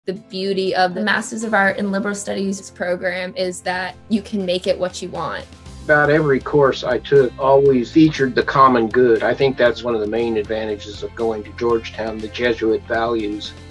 The beauty of the Masters of Art in Liberal Studies program is that you can make it what you want. About every course I took always featured the common good. I think that's one of the main advantages of going to Georgetown, the Jesuit values.